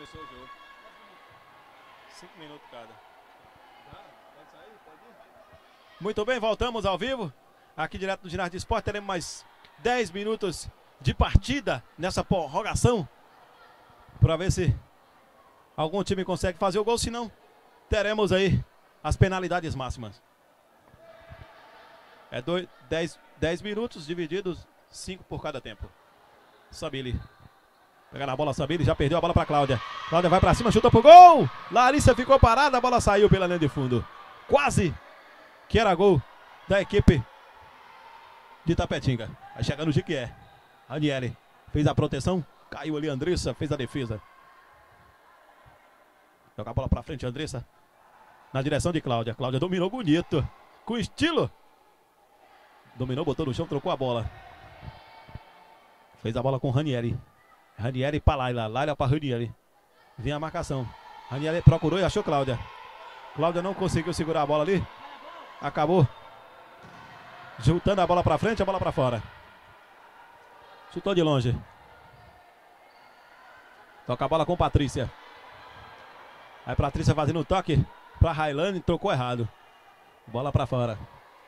começou o jogo. 5 minutos cada. Pode sair? Pode ir? Muito bem, voltamos ao vivo. Aqui direto do ginásio de esporte, teremos mais 10 minutos de partida nessa prorrogação. Para ver se algum time consegue fazer o gol, se não, teremos aí as penalidades máximas. É 10 minutos divididos, 5 por cada tempo. Sabili. Pega na bola, Sabili, já perdeu a bola para Cláudia. Cláudia vai para cima, chuta pro gol. Larissa ficou parada, a bola saiu pela linha de fundo. Quase que era gol da equipe de Tapetinga. Vai chegando o Jequié. Aniele fez a proteção, caiu ali, Andressa fez a defesa. Joga a bola para frente, Andressa. Na direção de Cláudia. Cláudia dominou bonito, com estilo. Dominou, botou no chão, trocou a bola. Fez a bola com Ranieri. Ranieri para Laila. Laila para Ranieri. Vem a marcação. Ranieri procurou e achou Cláudia. Cláudia não conseguiu segurar a bola ali. Acabou juntando a bola para frente, a bola para fora. Chutou de longe. Toca a bola com Patrícia. Aí Patrícia fazendo o toque para Railane, trocou errado. Bola para fora.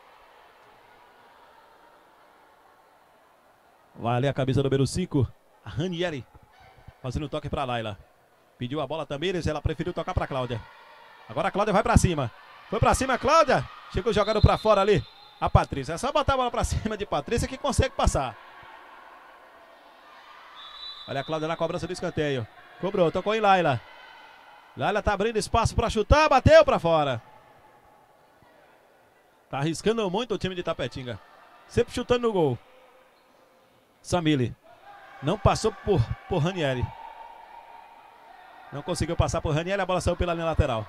Vai ali a camisa número 5, a Ranieri, fazendo o toque para Laila. Pediu a bola também, ela preferiu tocar para Cláudia. Agora a Cláudia vai para cima. Foi para cima a Cláudia. Chegou jogando para fora ali a Patrícia. É só botar a bola para cima de Patrícia que consegue passar. Olha a Cláudia na cobrança do escanteio. Cobrou, tocou em Laila. Laila tá abrindo espaço para chutar, bateu para fora. Tá arriscando muito o time de Tapetinga. Sempre chutando no gol. Samili. Não passou por Ranieri. Não conseguiu passar por Ranieri, a bola saiu pela linha lateral.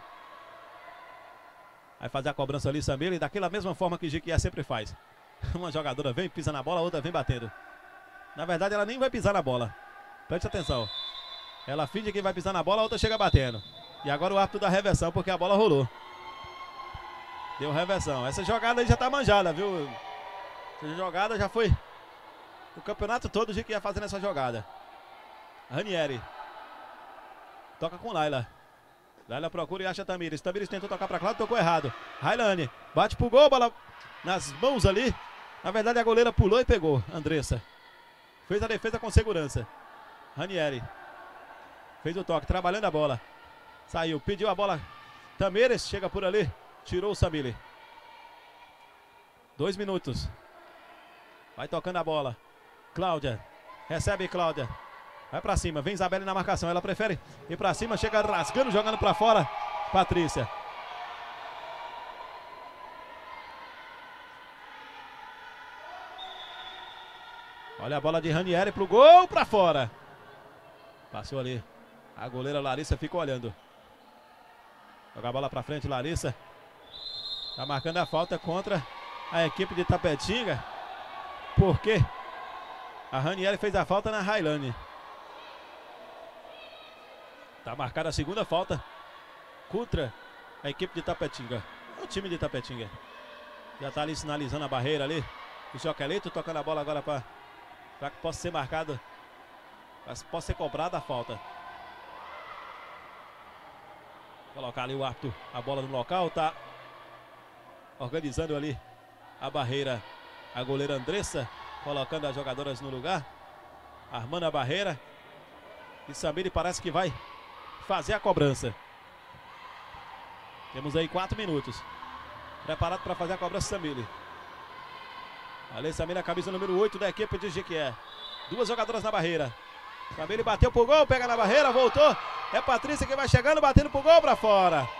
Vai fazer a cobrança ali, Samili, daquela mesma forma que Jequié sempre faz. Uma jogadora vem, pisa na bola, a outra vem batendo. Na verdade, ela nem vai pisar na bola. Preste atenção. Ela finge que vai pisar na bola, a outra chega batendo. E agora o árbitro dá reversão, porque a bola rolou. Deu reversão. Essa jogada aí já tá manjada, viu? Essa jogada já foi o campeonato todo, o Jequié fazendo essa jogada. Ranieri. Toca com Laila. Laila procura e acha Tamires. Tamires tentou tocar pra Cláudia, tocou errado. Railane. Bate pro gol, bola nas mãos ali. Na verdade a goleira pulou e pegou. Andressa. Fez a defesa com segurança. Ranieri. Fez o toque, trabalhando a bola. Saiu, pediu a bola. Tamires chega por ali. Tirou o Samili. 2 minutos. Vai tocando a bola. Cláudia. Recebe Cláudia. Vai pra cima. Vem Isabelle na marcação. Ela prefere ir pra cima. Chega rasgando, jogando pra fora. Patrícia. Olha a bola de Ranieri pro gol, pra fora. Passou ali. A goleira Larissa ficou olhando. Joga a bola pra frente, Larissa. Tá marcando a falta contra a equipe de Tapetinga. Porque a Ranieri fez a falta na Railane. Tá marcada a segunda falta contra a equipe de Tapetinga. É o time de Tapetinga. Já tá ali sinalizando a barreira ali. O Joquelito tocando a bola agora para que possa ser marcado. Possa ser cobrada a falta. Colocar ali o árbitro, a bola no local. Tá organizando ali a barreira. A goleira Andressa. Colocando as jogadoras no lugar. Armando a barreira. E Samiri parece que vai fazer a cobrança. Temos aí 4 minutos. Preparado para fazer a cobrança, Samiri. Ali Samiri, a camisa número 8 da equipe de Jequié. 2 jogadoras na barreira. Samiri bateu pro gol, pega na barreira, voltou. É Patrícia que vai chegando, batendo pro gol para fora.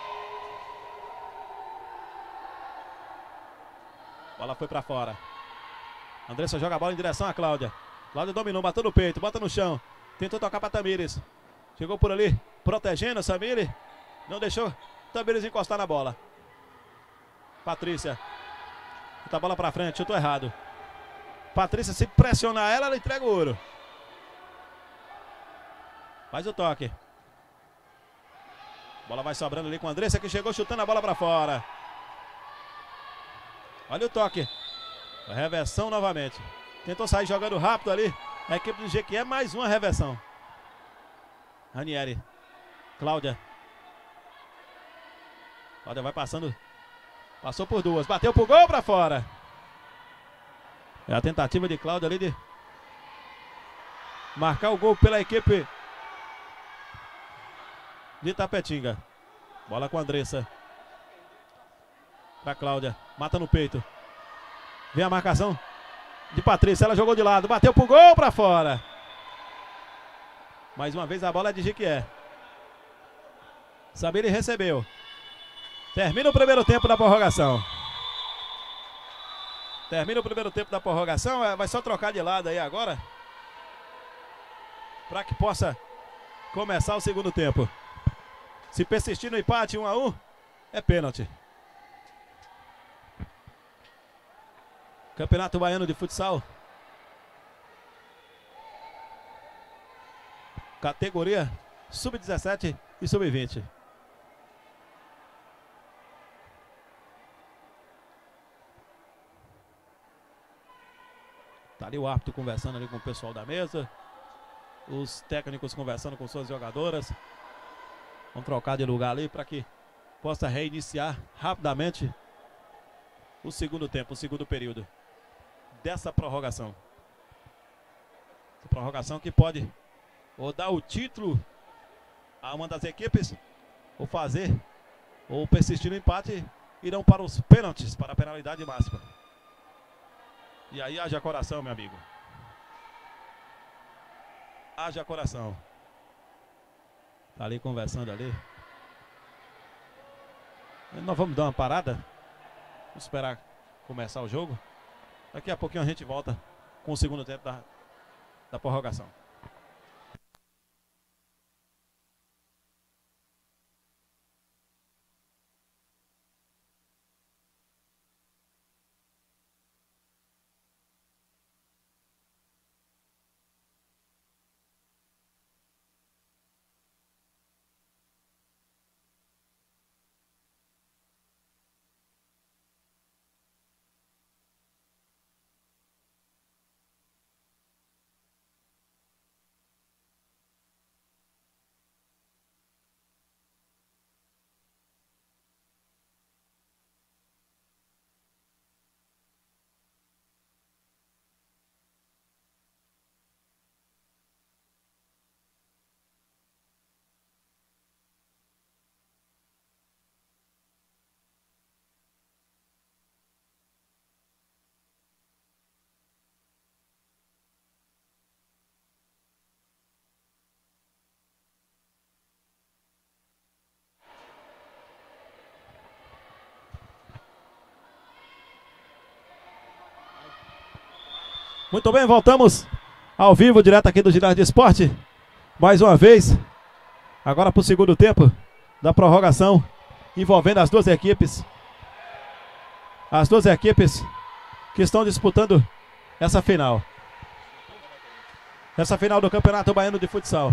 Bola foi para fora. Andressa joga a bola em direção a Cláudia. Cláudia dominou, bateu no peito, bota no chão. Tentou tocar para Tamires. Chegou por ali, protegendo a Samiri. Não deixou Tamires encostar na bola. Patrícia. Bota a bola para frente, chutou errado. Patrícia, se pressionar ela entrega o ouro. Faz o toque. Bola vai sobrando ali com a Andressa, que chegou chutando a bola para fora. Olha o toque. Reversão novamente. Tentou sair jogando rápido ali. A equipe do Jequié, mais uma reversão. Ranieri. Cláudia. Cláudia vai passando. Passou por duas. Bateu pro gol pra fora. É a tentativa de Cláudia ali de marcar o gol pela equipe de Tapetinga. Bola com a Andressa. Pra Cláudia. Mata no peito. Vem a marcação de Patrícia. Ela jogou de lado. Bateu pro gol pra fora. Mais uma vez a bola é de Jequié. Samile recebeu. Termina o primeiro tempo da prorrogação. Termina o primeiro tempo da prorrogação. Vai só trocar de lado aí agora, para que possa começar o segundo tempo. Se persistir no empate 1 a 1, é pênalti. Campeonato Baiano de Futsal. Categoria Sub-17 e Sub-20. Tá ali o árbitro conversando ali com o pessoal da mesa. Os técnicos conversando com suas jogadoras. Vamos trocar de lugar ali para que possa reiniciar rapidamente o segundo tempo, o segundo período dessa prorrogação. Essa prorrogação que pode ou dar o título a uma das equipes, ou fazer, ou persistir no empate, irão para os pênaltis, para a penalidade máxima. E aí haja coração, meu amigo. Haja coração. Tá ali conversando ali. Nós vamos dar uma parada. Vamos esperar começar o jogo. Daqui a pouquinho a gente volta com o segundo tempo da prorrogação. Muito bem, voltamos ao vivo, direto aqui do Ginásio de Esporte. Mais uma vez, agora para o segundo tempo da prorrogação, envolvendo as duas equipes. As duas equipes que estão disputando essa final. Essa final do Campeonato Baiano de Futsal.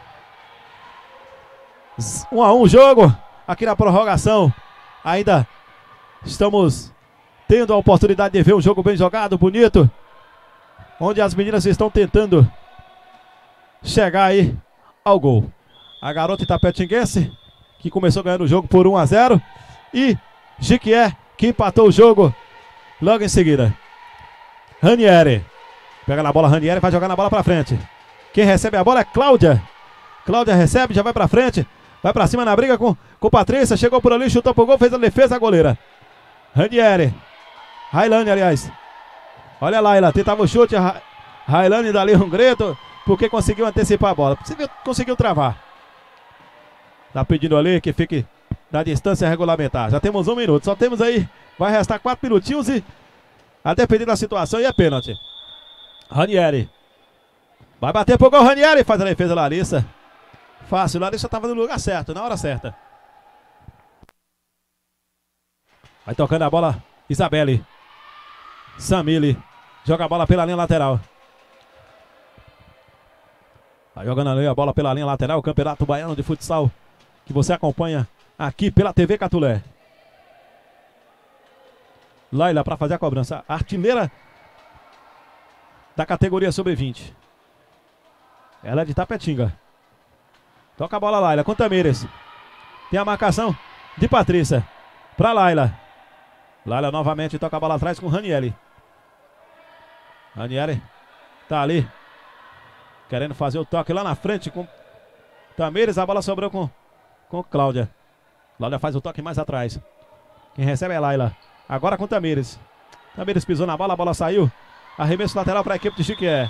1 a 1 o jogo, aqui na prorrogação. Ainda estamos tendo a oportunidade de ver um jogo bem jogado, bonito, onde as meninas estão tentando chegar aí ao gol. A garota itapetinguense, que começou ganhando o jogo por 1 a 0. E Jequié, que empatou o jogo logo em seguida. Ranieri. Pega na bola, Ranieri vai jogar na bola pra frente. Quem recebe a bola é Cláudia. Cláudia recebe, já vai pra frente. Vai pra cima na briga com Patrícia. Chegou por ali, chutou pro gol, fez a defesa, a goleira. Ranieri. Railane, aliás. Olha lá, ela tentava o chute, a Railane dali um grito, porque conseguiu antecipar a bola. Conseguiu travar. Tá pedindo ali que fique na distância regulamentar. Já temos 1 minuto, só temos aí, vai restar 4 minutinhos e a depender da situação e é pênalti. Ranieri. Vai bater pro gol, Ranieri, faz a defesa, Larissa. Fácil, Larissa tava no lugar certo, na hora certa. Vai tocando a bola, Isabelle. Samile joga a bola pela linha lateral. Vai jogando ali a bola pela linha lateral. O Campeonato Baiano de Futsal que você acompanha aqui pela TV Catulé. Laila para fazer a cobrança. Artilheira da categoria Sub-20. Ela é de Tapetinga. Toca a bola Laila com Tamires. Tem a marcação de Patrícia. Pra Laila. Laila novamente toca a bola atrás com Ranieri. Ranieri tá ali. Querendo fazer o toque lá na frente com Tamires. A bola sobrou com Cláudia. Cláudia faz o toque mais atrás. Quem recebe é Laila. Agora com Tamires. Tamires pisou na bola, a bola saiu. Arremesso lateral para a equipe de Jequié.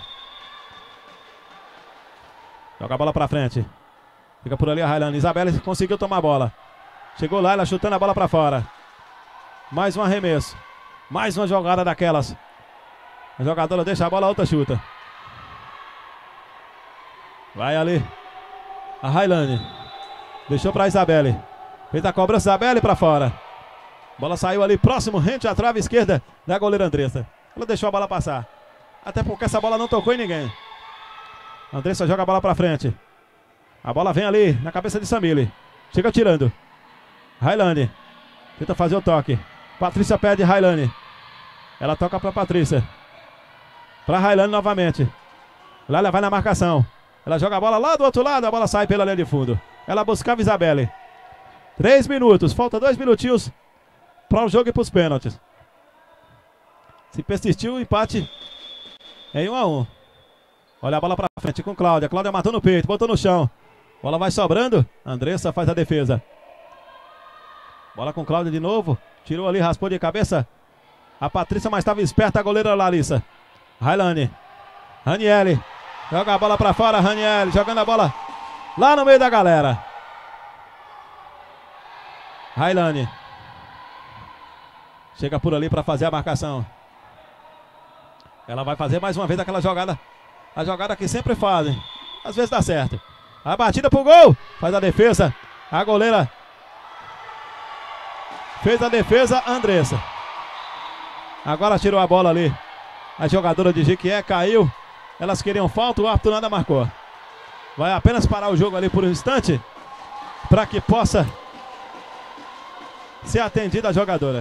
Joga a bola para frente. Fica por ali a Railane. Isabelle conseguiu tomar a bola. Chegou Laila chutando a bola para fora. Mais um arremesso. Mais uma jogada daquelas. A jogadora deixa a bola, a outra chuta. Vai ali a Railane. Deixou para Isabelle. Fez a cobrança, Isabelle para fora. Bola saiu ali próximo, rente à trave esquerda da goleira Andressa. Ela deixou a bola passar. Até porque essa bola não tocou em ninguém. Andressa joga a bola para frente. A bola vem ali na cabeça de Samile. Chega tirando. Railane. Tenta fazer o toque. Patrícia pede Railane. Ela toca para Patrícia. Para Railane novamente. Laila vai na marcação. Ela joga a bola lá do outro lado. A bola sai pela linha de fundo. Ela buscava Isabelle. 3 minutos. Falta 2 minutinhos para o jogo e para os pênaltis. Se persistiu o empate em 1-1. Olha a bola para frente com Cláudia. Cláudia matou no peito, botou no chão. Bola vai sobrando. Andressa faz a defesa. Bola com Cláudia de novo. Tirou ali, raspou de cabeça a Patrícia, mas estava esperta a goleira Larissa. Railane. Ranieri. Joga a bola para fora, Ranieri. Jogando a bola lá no meio da galera. Railane. Chega por ali para fazer a marcação. Ela vai fazer mais uma vez aquela jogada. A jogada que sempre fazem. Às vezes dá certo. A batida pro gol. Faz a defesa. A goleira fez a defesa, Andressa. Agora tirou a bola ali. A jogadora de Jequié caiu. Elas queriam falta, o árbitro nada marcou. Vai apenas parar o jogo ali por um instante. Para que possa ser atendida a jogadora.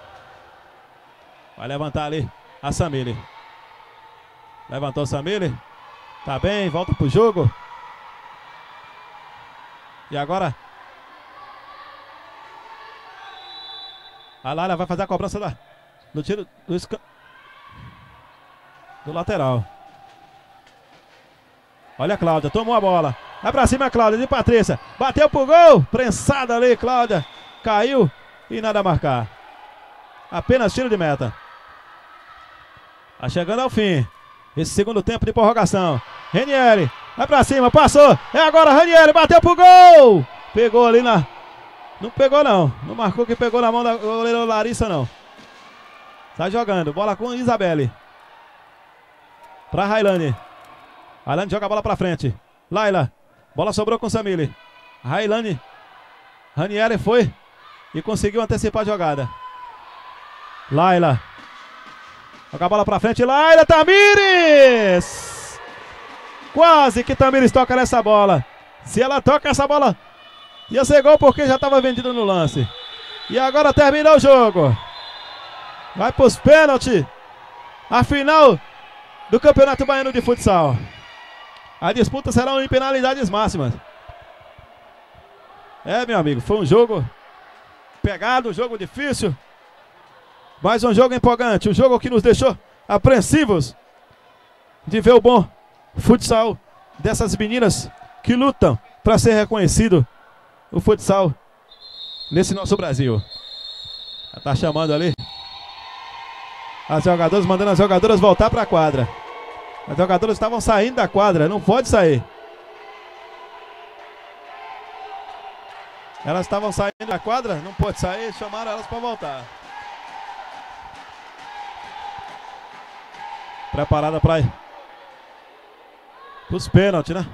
Vai levantar ali a Samile. Levantou Samile. Tá bem, volta pro jogo. E agora a Laila vai fazer a cobrança do tiro do lateral. Olha a Cláudia, tomou a bola. Vai pra cima a Cláudia de Patrícia. Bateu pro gol. Prensada ali, Cláudia. Caiu e nada a marcar. Apenas tiro de meta. Tá chegando ao fim esse segundo tempo de prorrogação. Ranieri, vai pra cima, passou. É agora Ranieri, bateu pro gol. Pegou ali na... Não pegou não. Não marcou que pegou na mão da goleira Larissa não. Tá jogando, bola com Isabelle. Pra Railane. Railane joga a bola pra frente. Laila, bola sobrou com Samile. Railane. Ranieri foi e conseguiu antecipar a jogada. Laila. Joga a bola pra frente, Laila, Tamires! Quase que Tamires toca nessa bola. Se ela toca essa bola, ia ser gol porque já estava vendida no lance. E agora termina o jogo. Vai pros pênaltis. A final do Campeonato Baiano de Futsal. A disputa será em penalidades máximas. É, meu amigo, foi um jogo pegado, um jogo difícil. Mais um jogo empolgante, um jogo que nos deixou apreensivos de ver o bom futsal dessas meninas que lutam para ser reconhecido o futsal nesse nosso Brasil. Tá chamando ali as jogadoras, mandando as jogadoras voltar para a quadra. As jogadoras estavam saindo da quadra, não pode sair. Elas estavam saindo da quadra, não pode sair, chamaram elas para voltar. Preparada para os pênaltis, né?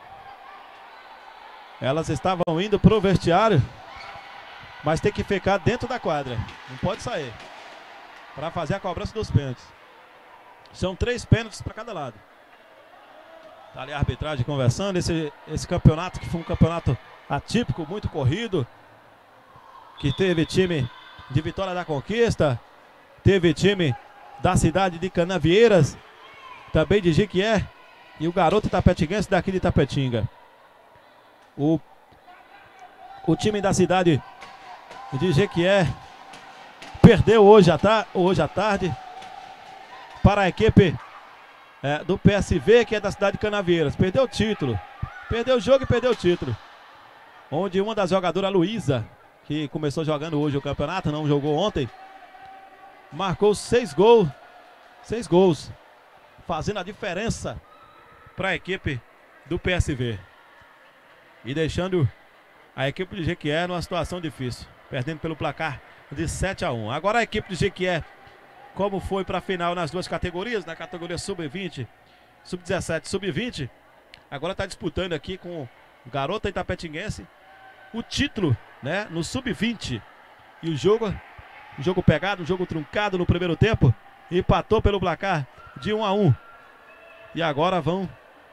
Elas estavam indo pro vestiário, mas tem que ficar dentro da quadra. Não pode sair. Para fazer a cobrança dos pênaltis. São 3 pênaltis para cada lado. Tá ali a arbitragem conversando. Esse campeonato que foi um campeonato atípico, muito corrido. Que teve time de Vitória da Conquista. Teve time da cidade de Canavieiras, também de Jequié, e o garoto tapetinguense daqui de Tapetinga. O time da cidade de Jequié perdeu hoje à tarde para a equipe do PSV, que é da cidade de Canavieiras. Perdeu o título. Perdeu o jogo e perdeu o título. Onde uma das jogadoras, Luísa, que começou jogando hoje o campeonato, não jogou ontem, marcou 6 gols. 6 gols. Fazendo a diferença para a equipe do PSV. E deixando a equipe de Jequié numa situação difícil. Perdendo pelo placar de 7-1. Agora a equipe de Jequié, como foi para a final nas duas categorias, na categoria sub-20, sub-17, sub-20, agora está disputando aqui com o Garota Itapetinguense o título, né, no sub-20. E o jogo pegado, um jogo truncado no primeiro tempo, empatou pelo placar de 1-1. E agora vão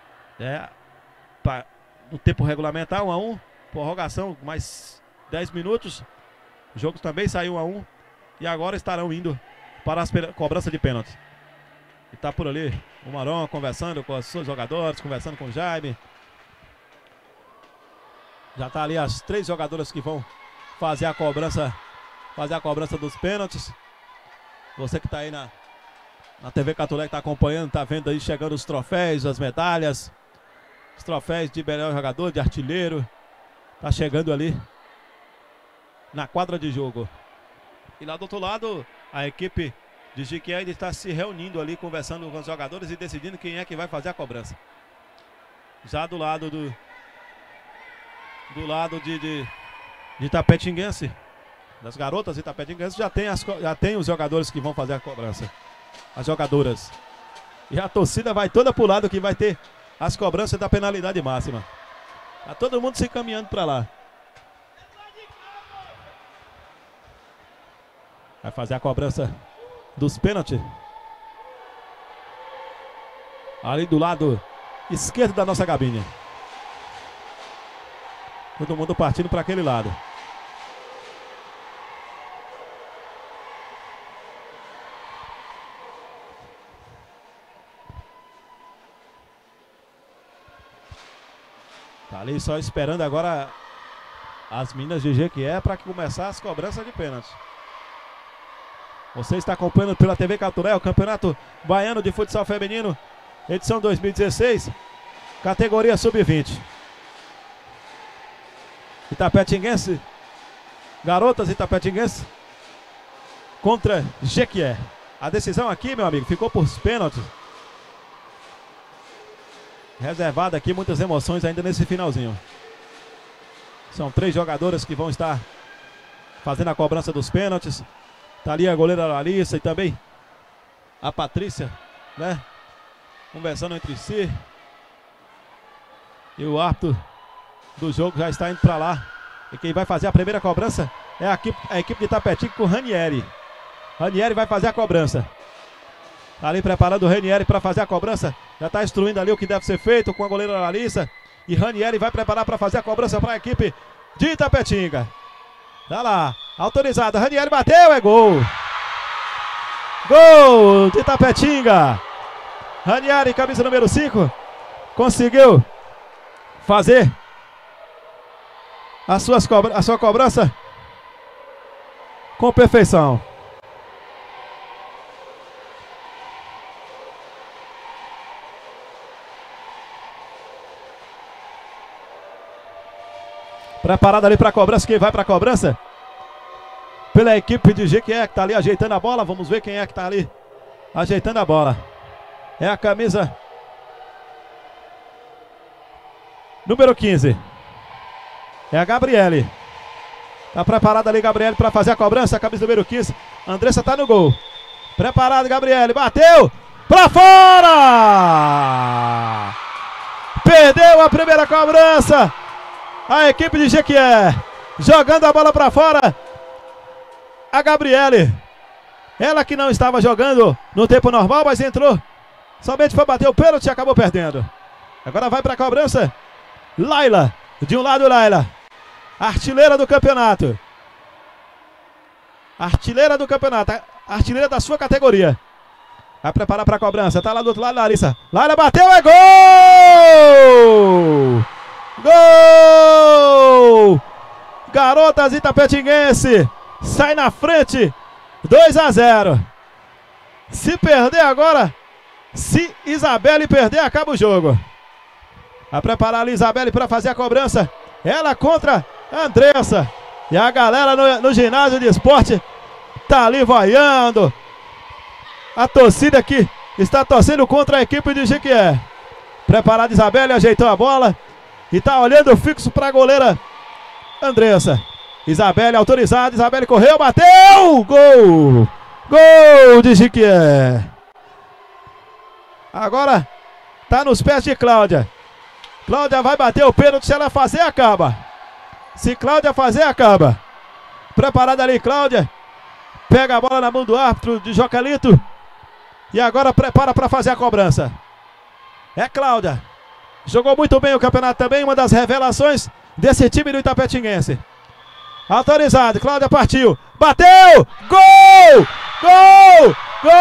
no tempo regulamentar, 1-1, prorrogação mais 10 minutos. O jogo também saiu 1-1 e agora estarão indo para a cobrança de pênalti. E tá por ali o Maron conversando com os seus jogadores, conversando com o Jaime. Já tá ali as 3 jogadoras que vão fazer a cobrança dos pênaltis. Você que tá aí na TV Catolé, que tá acompanhando, tá vendo aí chegando os troféus, as medalhas, os troféus de melhor jogador, de artilheiro. Tá chegando ali na quadra de jogo. E lá do outro lado, a equipe de Jequié ainda está se reunindo ali, conversando com os jogadores e decidindo quem é que vai fazer a cobrança. Já do lado de Itapetinguense, das garotas itapetinguenses, já tem os jogadores que vão fazer a cobrança. As jogadoras. E a torcida vai toda pro lado que vai ter as cobranças da penalidade máxima. Tá todo mundo se encaminhando para lá. Vai fazer a cobrança dos pênaltis. Ali do lado esquerdo da nossa cabine. Todo mundo partindo para aquele lado. Tá ali só esperando agora as meninas de Jequié para começar as cobranças de pênalti. Você está acompanhando pela TV Catolé o Campeonato Baiano de Futsal Feminino, edição 2016, categoria sub-20. Itapetinguense, garotas itapetinguense contra Jequié. A decisão aqui, meu amigo, ficou por pênaltis. Reservada aqui, muitas emoções ainda nesse finalzinho. São 3 jogadoras que vão estar fazendo a cobrança dos pênaltis. Tá ali a goleira Larissa e também a Patrícia, né? Conversando entre si. E o árbitro do jogo já está indo para lá. E quem vai fazer a primeira cobrança é a equipe de Itapetinga com o Ranieri. Ranieri vai fazer a cobrança. Tá ali preparando o Ranieri para fazer a cobrança. Já está instruindo ali o que deve ser feito com a goleira Larissa. E Ranieri vai preparar para fazer a cobrança para a equipe de Itapetinga. Tá lá, autorizada. Ranieri bateu, é gol. Gol de Itapetinga. Ranieri, camisa número 5, conseguiu fazer a sua cobrança com perfeição. Preparado ali para a cobrança. Quem vai para a cobrança? Pela equipe de Jequié, que está ali ajeitando a bola. Vamos ver quem é que está ali ajeitando a bola. É a camisa número 15. É a Gabriele. Está preparada ali, Gabriele, para fazer a cobrança. A camisa número 15. Andressa está no gol. Preparado, Gabriele. Bateu para fora. Perdeu a primeira cobrança. A equipe de Jequié jogando a bola para fora. A Gabriele, ela que não estava jogando no tempo normal, mas entrou. Somente foi bater o pênalti e acabou perdendo. Agora vai para a cobrança Laila. De um lado, Laila, artilheira do campeonato. Artilheira do campeonato. Artilheira da sua categoria. Vai preparar para a cobrança. Tá lá do outro lado, Larissa. Laila bateu, é gol! Gol! Garotas Itapetinguense sai na frente, 2-0. Se perder agora, se Isabelle perder, acaba o jogo. A preparar ali Isabelle para fazer a cobrança. Ela contra a Andressa. E a galera no ginásio de esporte tá ali vaiando. A torcida aqui está torcendo contra a equipe de Jequié. Preparada Isabelle, ajeitou a bola. E tá olhando fixo para a goleira Andressa. Isabelle autorizada, Isabelle correu, bateu! Gol! Gol de Jequié. Agora tá nos pés de Cláudia. Cláudia vai bater o pênalti, se ela fazer, acaba. Se Cláudia fazer, acaba. Preparada ali, Cláudia. Pega a bola na mão do árbitro de Jocalito. E agora prepara para fazer a cobrança. É Cláudia. Jogou muito bem o campeonato também, uma das revelações desse time do Itapetinguense. Autorizado, Cláudia partiu. Bateu! Gol! Gol! Gol!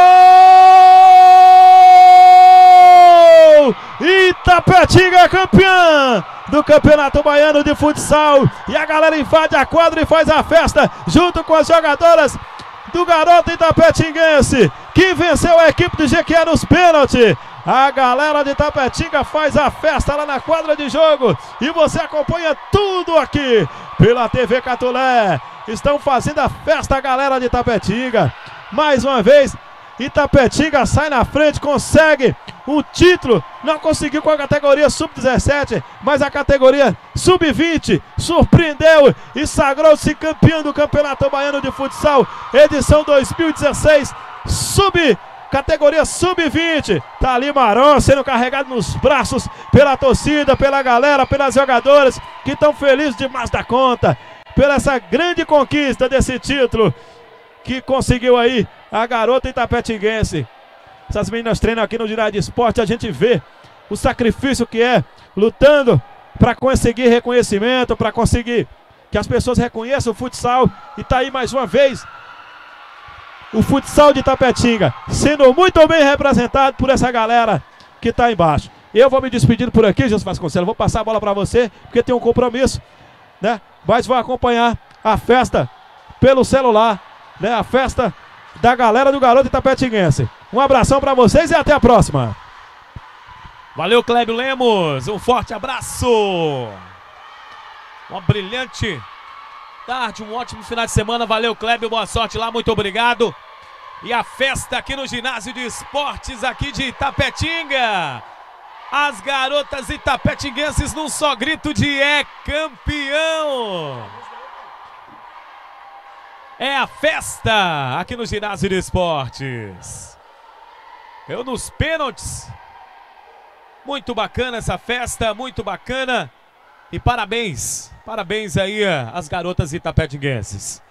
Itapetinga campeã do Campeonato Baiano de Futsal. E a galera invade a quadra e faz a festa junto com as jogadoras do Garoto Itapetinguense, que venceu a equipe do Jequié nos pênaltis. A galera de Itapetinga faz a festa lá na quadra de jogo. E você acompanha tudo aqui pela TV Catulé. Estão fazendo a festa a galera de Itapetinga. Mais uma vez, Itapetinga sai na frente, consegue um título. Não conseguiu com a categoria Sub-17, mas a categoria Sub-20 surpreendeu e sagrou-se campeão do Campeonato Baiano de Futsal, edição 2016, categoria Sub-20. Tá ali Maron sendo carregado nos braços pela torcida, pela galera, pelas jogadoras que estão felizes demais da conta, pela essa grande conquista desse título que conseguiu aí a garota Itapetinguense. Essas meninas treinam aqui no ginásio de esporte, a gente vê o sacrifício que é, lutando para conseguir reconhecimento, para conseguir que as pessoas reconheçam o futsal. E tá aí mais uma vez o futsal de Itapetinga sendo muito bem representado por essa galera que tá embaixo. Eu vou me despedindo por aqui, Jesus Vasconcelos, vou passar a bola para você, porque tem um compromisso, né? Mas vou acompanhar a festa pelo celular, né? A festa da galera do Garoto Itapetinguense. Um abração para vocês e até a próxima. Valeu, Clébio Lemos. Um forte abraço. Uma brilhante tarde, um ótimo final de semana. Valeu, Clébio. Boa sorte lá. Muito obrigado. E a festa aqui no ginásio de esportes aqui de Itapetinga. As garotas itapetinguenses num só grito de é campeão. É a festa aqui no ginásio de esportes. Eu nos pênaltis. Muito bacana essa festa, muito bacana. E parabéns, parabéns aí às garotas itapetinguenses.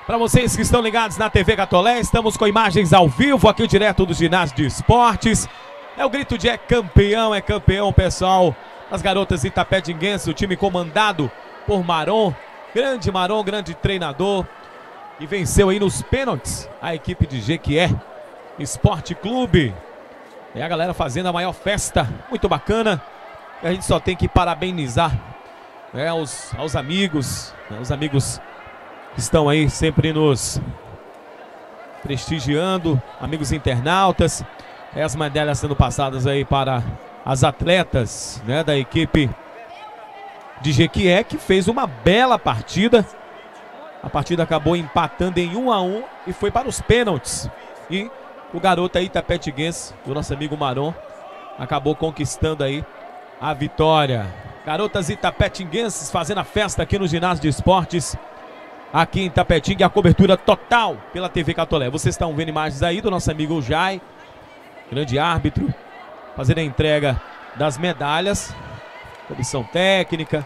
Para vocês que estão ligados na TV Catolé, estamos com imagens ao vivo aqui direto do ginásio de esportes. É o grito de é campeão, pessoal. As garotas itapetinguenses, o time comandado por Maron, grande treinador. E venceu aí nos pênaltis a equipe de Jequié Esporte Clube. É a galera fazendo a maior festa, muito bacana. E a gente só tem que parabenizar aos amigos, os amigos que estão aí sempre nos prestigiando, amigos internautas. As medalhas sendo passadas aí para as atletas, da equipe de Jequié, que fez uma bela partida. A partida acabou empatando em 1-1 e foi para os pênaltis. E o garoto aí itapetinguense, o nosso amigo Maron, acabou conquistando aí a vitória. Garotas itapetinguenses fazendo a festa aqui no ginásio de esportes, aqui em Itapetinga, a cobertura total pela TV Catolé. Vocês estão vendo imagens aí do nosso amigo Jai, grande árbitro, fazendo a entrega das medalhas, comissão técnica.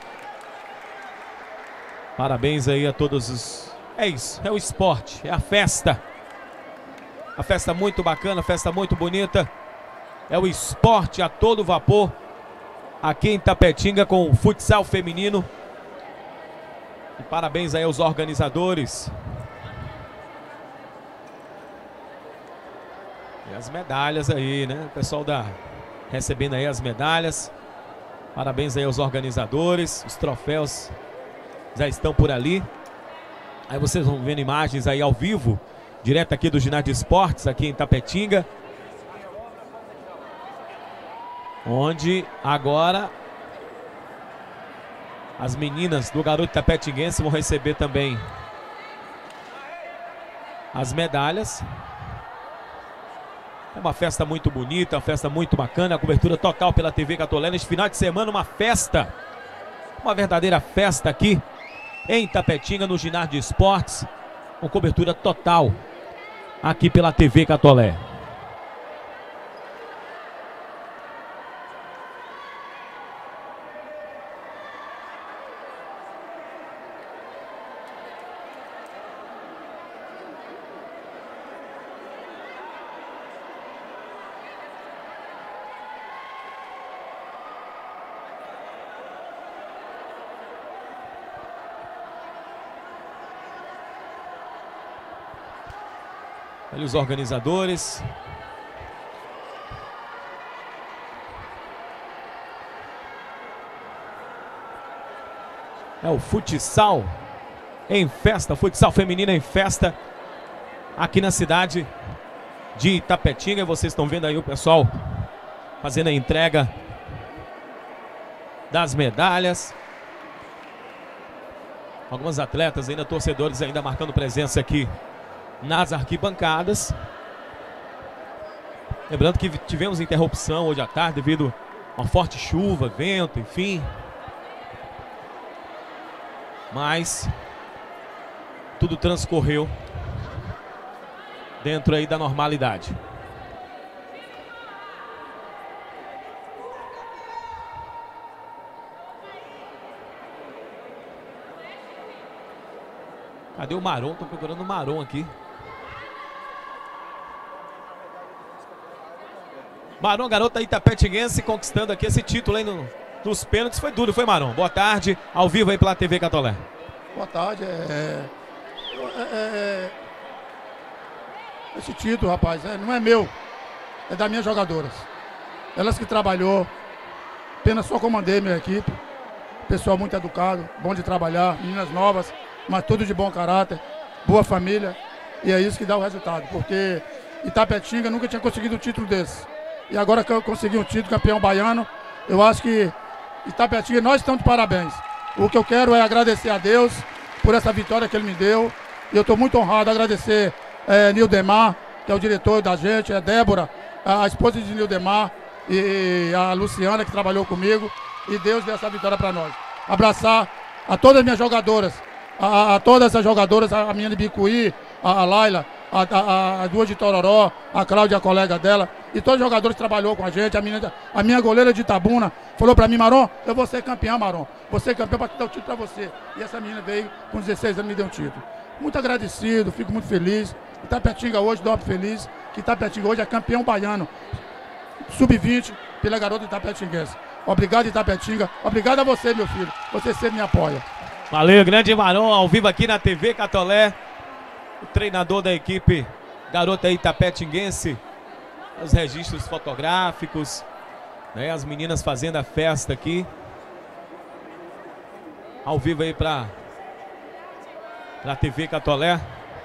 Parabéns aí a todos os... É isso, é o esporte, é a festa. A festa muito bacana, a festa muito bonita. É o esporte a todo vapor aqui em Itapetinga com o futsal feminino. E parabéns aí aos organizadores. E as medalhas aí, O pessoal recebendo aí as medalhas. Parabéns aí aos organizadores. Os troféus já estão por ali. Aí vocês vão vendo imagens aí ao vivo, direto aqui do ginásio de esportes, aqui em Itapetinga. Onde agora as meninas do garoto itapetinguense vão receber também as medalhas. É uma festa muito bonita, uma festa muito bacana, a cobertura total pela TV Catolé neste final de semana, uma festa, uma verdadeira festa aqui em Itapetinga, no ginásio de esportes, com cobertura total aqui pela TV Catolé. Olha os organizadores. É o futsal em festa, futsal feminino em festa aqui na cidade de Itapetinga. Vocês estão vendo aí o pessoal fazendo a entrega das medalhas. Algumas atletas ainda, torcedores ainda marcando presença aqui nas arquibancadas. Lembrando que tivemos interrupção hoje à tarde devido a uma forte chuva, vento, enfim. Mas tudo transcorreu dentro aí da normalidade. Cadê o Maron? Tô procurando o Maron aqui. Maron, garota itapetinguense, conquistando aqui esse título aí nos pênaltis. Foi duro, foi, Maron? Boa tarde, ao vivo aí pela TV Catolé. Boa tarde. Esse título, rapaz, não é meu. É das minhas jogadoras. Elas que trabalhou. Apenas só comandei minha equipe. Pessoal muito educado, bom de trabalhar, meninas novas, mas tudo de bom caráter, boa família. E é isso que dá o resultado, porque Itapetinga nunca tinha conseguido um título desse. E agora que eu consegui um título, campeão baiano, eu acho que Itapetinga, nós estamos de parabéns. O que eu quero é agradecer a Deus por essa vitória que Ele me deu. E eu estou muito honrado, agradecer Nildemar, que é o diretor da gente, a Débora, a esposa de Nildemar, e a Luciana, que trabalhou comigo. E Deus deu essa vitória para nós. Abraçar a todas as minhas jogadoras, a todas as jogadoras, a minha de Bicuí, a Laila, a duas de Tororó, a Cláudia, a colega dela, e todos os jogadores que trabalhou com a gente. A minha goleira de Itabuna falou pra mim: Maron, eu vou ser campeão, Maron. Vou ser campeão para dar o título pra você. E essa menina veio com 16 anos e me deu um título. muito agradecido, fico muito feliz. Itapetinga hoje, dobro feliz, que Itapetinga hoje é campeão baiano, sub-20, pela garota itapetinguense. Obrigado, Itapetinga. Obrigado a você, meu filho. Você sempre me apoia. Valeu, grande Maron, ao vivo aqui na TV Catolé. O treinador da equipe garota itapetinguense. Os registros fotográficos, né? As meninas fazendo a festa aqui. Ao vivo aí pra TV Catolé.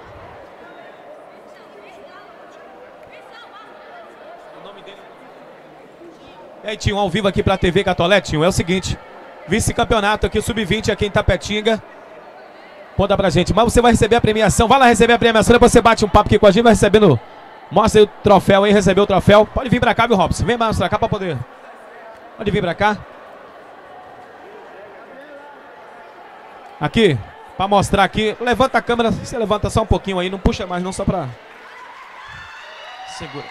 E aí, Tinho, ao vivo aqui pra TV Catolé, Tinho, é o seguinte. Vice-campeonato aqui, sub-20 aqui em Itapetinga. Conta pra gente, mas você vai receber a premiação. Vai lá receber a premiação, depois você bate um papo aqui com a gente, vai recebendo. Mostra aí o troféu aí, recebeu o troféu. Pode vir pra cá, viu, Robson? Vem mais pra cá pra poder. Pode vir pra cá. Aqui, pra mostrar aqui. Levanta a câmera, você levanta só um pouquinho aí, não puxa mais não, só pra... Segura.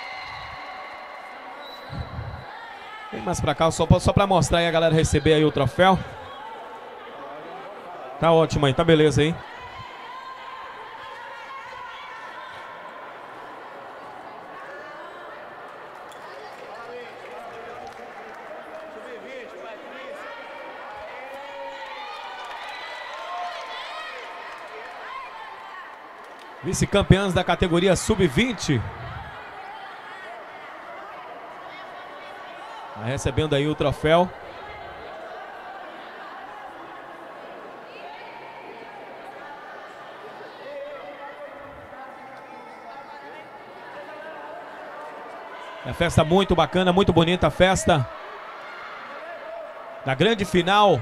Vem mais pra cá, só pra mostrar aí a galera receber aí o troféu. Tá ótimo aí, tá beleza aí. Vice-campeãs da categoria sub-20. Tá recebendo aí o troféu. É festa muito bacana, muito bonita a festa. Da grande final.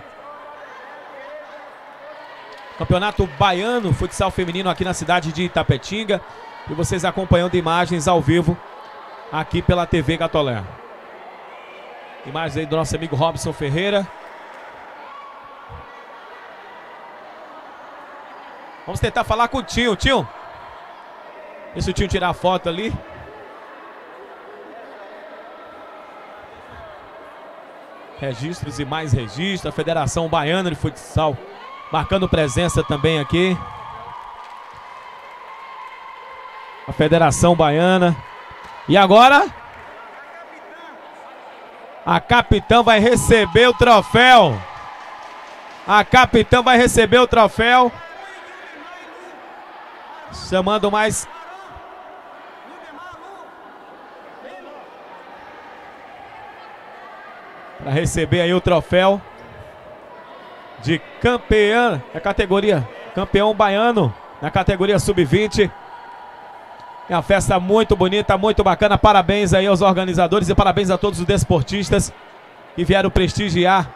Campeonato Baiano, futsal feminino aqui na cidade de Itapetinga. E vocês acompanhando imagens ao vivo aqui pela TV Catolé. Imagens aí do nosso amigo Robson Ferreira. Vamos tentar falar com o Tinho. Tinho, deixa o Tinho tirar a foto ali. Registros e mais registros. A Federação Baiana de Futsal marcando presença também aqui. A Federação Baiana. E agora a capitã vai receber o troféu. A capitã vai receber o troféu. Chamando mais... para receber aí o troféu de campeã da categoria, campeão baiano na categoria sub-20. É uma festa muito bonita, muito bacana. Parabéns aí aos organizadores e parabéns a todos os desportistas que vieram prestigiar.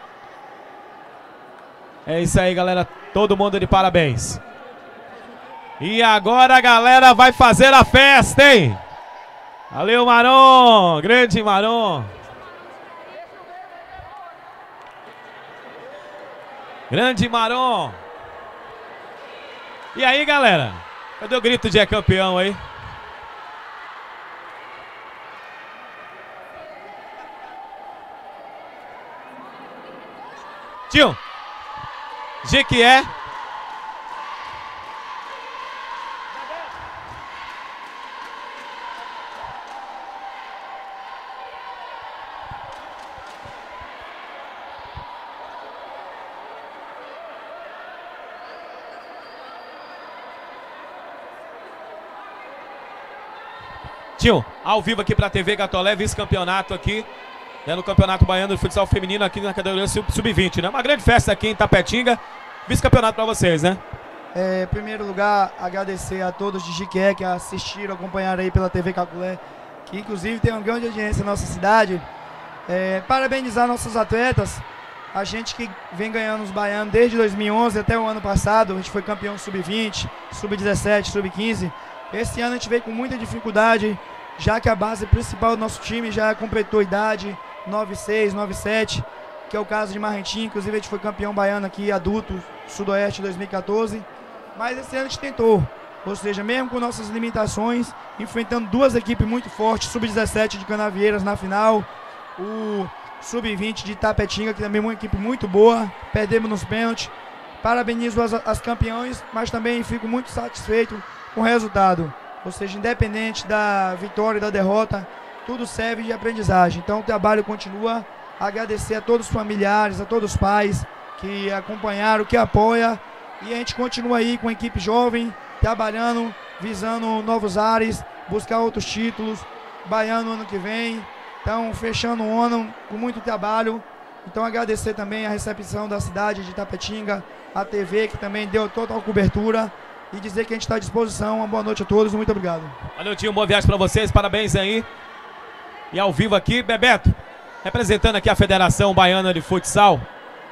É isso aí, galera. Todo mundo de parabéns. E agora a galera vai fazer a festa, hein? Valeu, Maron. Grande Maron. Grande Maron. E aí, galera? Cadê o grito de é campeão aí? Tio, Jequié. Tio, ao vivo aqui pra TV Catolé, vice-campeonato aqui, né, no Campeonato Baiano de Futsal Feminino aqui na categoria Sub-20, né? Uma grande festa aqui em Itapetinga, vice-campeonato pra vocês, né? Em primeiro lugar, agradecer a todos de Jiqué que assistiram, acompanharam aí pela TV Catolé, que inclusive tem uma grande audiência na nossa cidade. Parabenizar nossos atletas, a gente que vem ganhando os baianos desde 2011 até o ano passado, a gente foi campeão Sub-20, Sub-17, Sub-15. Esse ano a gente veio com muita dificuldade, já que a base principal do nosso time já completou idade, 9-6, 9-7, que é o caso de Marrentinho. Inclusive a gente foi campeão baiano aqui, adulto, Sudoeste 2014. Mas esse ano a gente tentou, ou seja, mesmo com nossas limitações, enfrentando duas equipes muito fortes, Sub-17 de Canavieiras na final, o Sub-20 de Itapetinga, que também é uma equipe muito boa, perdemos nos pênaltis. parabenizo as campeões, mas também fico muito satisfeito com o resultado. Ou seja, independente da vitória e da derrota, tudo serve de aprendizagem. Então o trabalho continua. Agradecer a todos os familiares, a todos os pais que acompanharam, que apoiam. E a gente continua aí com a equipe jovem, trabalhando, visando novos ares, buscar outros títulos. Baiano ano que vem. Então, fechando o ano com muito trabalho. Então, agradecer também a recepção da cidade de Itapetinga, a TV, que também deu total cobertura. E dizer que a gente está à disposição. Uma boa noite a todos, muito obrigado. Valeu, tio, boa viagem para vocês, parabéns aí. E ao vivo aqui, Bebeto, representando aqui a Federação Baiana de Futsal.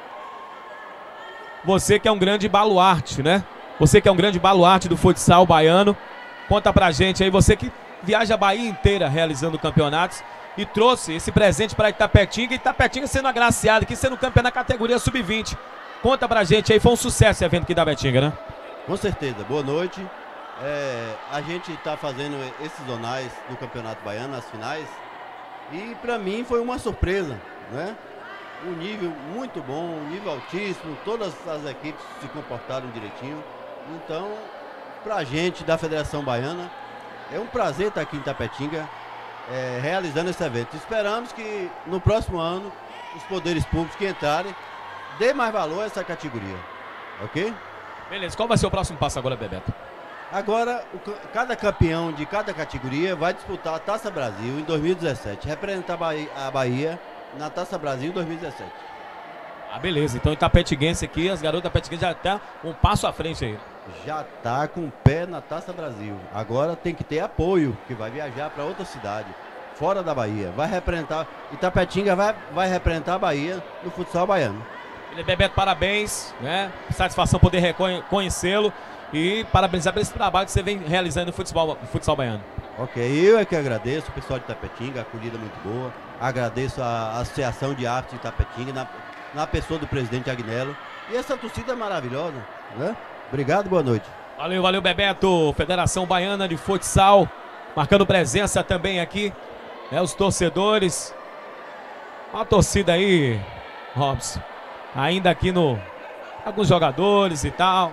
Você que é um grande baluarte, né? Você que é um grande baluarte do futsal baiano. Conta pra gente aí, você que viaja a Bahia inteira realizando campeonatos e trouxe esse presente para Itapetinga. E Itapetinga sendo agraciado aqui, sendo campeão na categoria sub-20. Conta pra gente aí, foi um sucesso esse evento aqui da Itapetinga, né? Com certeza, boa noite. A gente está fazendo esses zonais do Campeonato Baiano, as finais, e para mim foi uma surpresa, né? Um nível muito bom, um nível altíssimo, todas as equipes se comportaram direitinho. Então, para a gente da Federação Baiana, é um prazer estar aqui em Itapetinga realizando esse evento. Esperamos que no próximo ano os poderes públicos que entrarem dê mais valor a essa categoria, ok? Beleza, qual vai ser o próximo passo agora, Bebeto? Agora, cada campeão de cada categoria vai disputar a Taça Brasil em 2017, representar a Bahia na Taça Brasil 2017. Ah, beleza. Então Itapetinguense aqui, as garotas Itapetinguense já tá um passo à frente aí. Já tá com o pé na Taça Brasil. Agora tem que ter apoio, que vai viajar para outra cidade, fora da Bahia. Vai representar, Itapetinga vai representar a Bahia no futsal baiano. Bebeto, parabéns, né? Satisfação poder reconhecê-lo e parabenizar por esse trabalho que você vem realizando no futsal baiano. Ok, eu é que agradeço o pessoal de Itapetinga, a acolhida muito boa. Agradeço a Associação de Arte de Itapetinga, na pessoa do presidente Agnello. E essa torcida maravilhosa, né? Obrigado, boa noite. Valeu, valeu, Bebeto. Federação Baiana de Futsal, marcando presença também aqui, né? Os torcedores. A torcida aí, Robson, ainda aqui no... alguns jogadores e tal.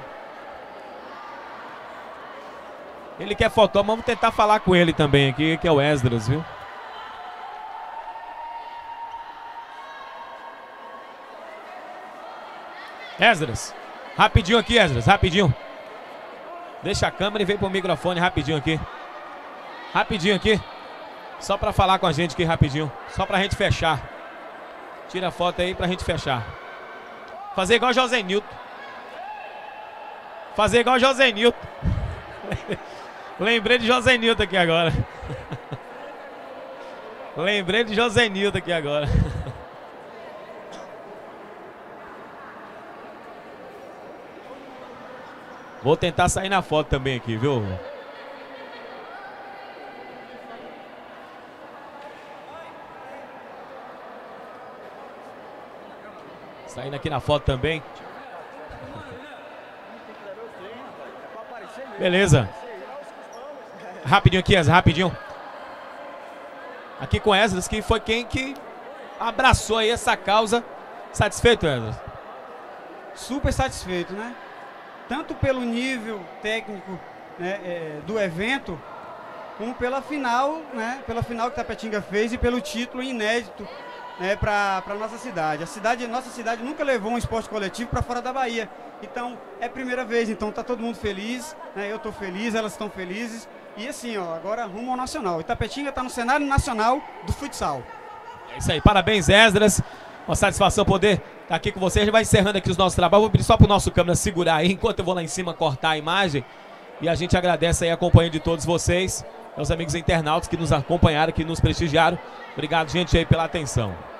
Ele quer foto, mas vamos tentar falar com ele também aqui, que é o Esdras, viu? Esdras, rapidinho aqui, Esdras, rapidinho. Deixa a câmera e vem pro microfone rapidinho aqui. Rapidinho aqui. Só pra falar com a gente aqui rapidinho. Só pra gente fechar. Tira a foto aí pra gente fechar. Fazer igual José Nilton. Fazer igual José Nilton. Lembrei de José Nilton aqui agora. Lembrei de José Nilton aqui agora. Vou tentar sair na foto também aqui, viu? Saindo aqui na foto também. Beleza. Rapidinho aqui, Esdras, rapidinho. Aqui com Esdras, que foi quem que abraçou aí essa causa. Satisfeito, Esdras? Super satisfeito, né? Tanto pelo nível técnico, né, do evento, como pela final, né? Pela final que Itapetinga fez e pelo título inédito, né, para nossa cidade. Nossa cidade nunca levou um esporte coletivo para fora da Bahia. Então, é a primeira vez, então tá todo mundo feliz, né? Eu tô feliz, elas estão felizes. E assim, ó, agora rumo ao nacional. Itapetinga tá no cenário nacional do futsal. É isso aí, parabéns, Esdras. Uma satisfação poder estar aqui com vocês. A gente vai encerrando aqui os nossos trabalhos. Vou pedir só pro nosso câmera segurar aí, enquanto eu vou lá em cima cortar a imagem. E a gente agradece aí a companhia de todos vocês, meus amigos internautas que nos acompanharam, que nos prestigiaram. Obrigado, gente, aí pela atenção.